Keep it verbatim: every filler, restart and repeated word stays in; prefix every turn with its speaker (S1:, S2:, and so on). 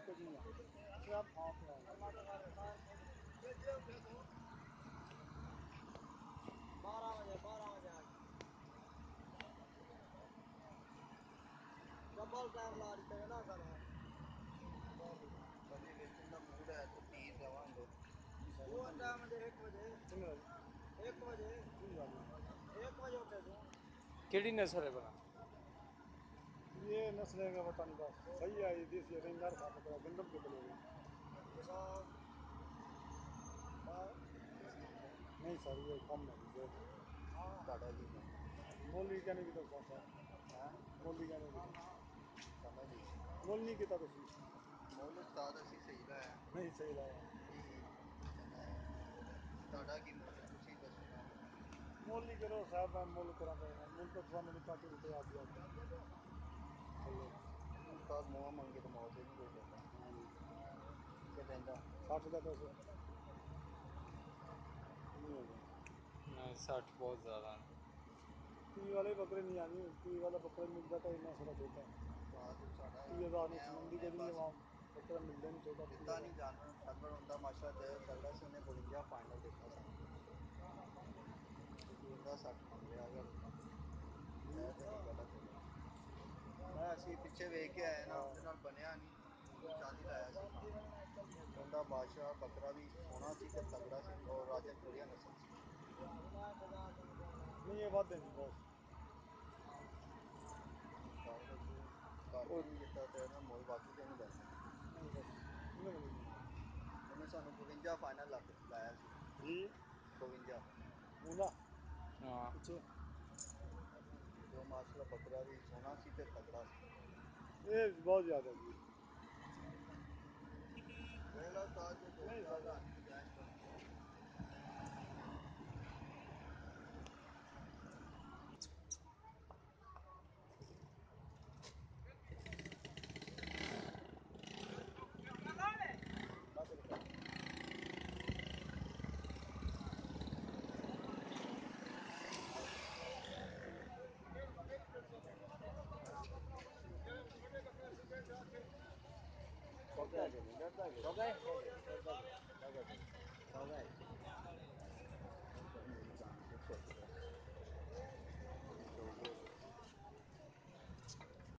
S1: बारह बजे बारह बजे डबल टाइम ला रही है ना सर कभी वेचन का मूड है तो तीस देवांगे वो टाइम मुझे एक बजे एक बजे एक बजे उठे तू
S2: केड़ी नस्ल है भला
S3: ये नस्लें का पता नहीं बस सही है ये देसी है रेंजर था पकड़ा गंदम के चले गए नहीं सर ये कम है जो
S1: टाटा जी
S3: मोली कहने की तो कौन सा मोली कहने की
S1: समझ ली
S3: मोल नहीं किया तो
S1: मोल उस्ताद ਅਸੀਂ ਸਹੀ ਲਾਇਆ
S3: नहीं सही लाया
S1: टाटा की मोल ਤੁਸੀਂ ਦੱਸੋ ਨਾ
S3: मोली करो साहब मैं मोल करा मोल तो थोड़ा मैंने काटे उठे आ दिया
S1: उस्ताद मुँह मंगे तो मौत ही नहीं कोई देता कि देंदा
S3: साठ का पैसे नहीं हो गया
S2: नहीं साठ बहुत ज़्यादा है
S3: ती वाले बकरे नहीं आनी ती वाला बकरा मिलता तो इतना सारा छोटा ती हज़ार में मंडी के दिन वहाँ बकरा मिलता नहीं छोटा
S1: ਦਿੱਤਾ ਨਹੀਂ ਜਾਨਵਰ ਤਗੜ ਹੁੰਦਾ ਮਾਸ਼ਾ ਤੇ ਤਗੜਾ ਸੀ ਉਹਨੇ ਬਵੰਜਾ ਫਾਈਨਲ ਦਿੱਤਾ ਸਾਨੂੰ ਉਹਦਾ ਸੱਠ ਮੰਗ ਰਿਹਾ ਅਗਰ ਇਹ ਤੇ ਨਹੀਂ ਗਲਤ ਹੋ ਗਿਆ ਮੈਂ ਅਸੀਂ ਪਿੱਛੇ ਵੇਖ ਕੇ ਆਏ ਨਾ ਉਹਦੇ ਨਾਲ ਬਣਿਆ ਨਹੀਂ ਚਾਲੀ ਲਾਇਆ ਸੀ ਉਹਦਾ ਬਾਦਸ਼ਾਹ ਬੱਕਰਾ ਵੀ ਸੋਹਣਾ ਸੀ ਤੇ ਤਗੜਾ ਸੀ ਉਹ ਰਾਜਨ ਪੁਰੀਆ ਨਸਲ ਸੀ
S3: नहीं ये बात नहीं बस
S1: ਕਾਰਡ ਨਹੀਂ ਦਿੱਤਾ ਤੇ ਨਾ ਮੁੱਲ ਬਾਕੀ ਤੇ ਨਹੀਂ ਲੈਣਾ
S3: नहीं बस इन्हें बोलेंगे
S1: ਉਹਨੇ ਸਾਨੂੰ ਬਵੰਜਾ ਫਾਈਨਲ ਲੱਗ ਲਾਇਆ ਸੀ
S3: जी
S1: ਬਵੰਜਾ
S3: मूला
S2: हाँ
S3: पीछे
S1: ਜੋ ਮਾਸ਼ਾਅੱਲਾ ਬੱਕਰਾ ਵੀ ਸੋਹਣਾ ਸੀ ਤੇ ਤਗੜਾ ਸੀ
S3: ये बहुत ज़्यादा जी
S1: ਵੇਲਾ ਤਾਂ ਜੋ ਦੋ
S3: नहीं
S1: ਹਜ਼ਾਰ
S3: ज़्यादा
S1: ਦੀ ਗੁੰਜਾਇਸ਼ ਕਰੋ दस रुपये सौ गए सौ गए सौ गए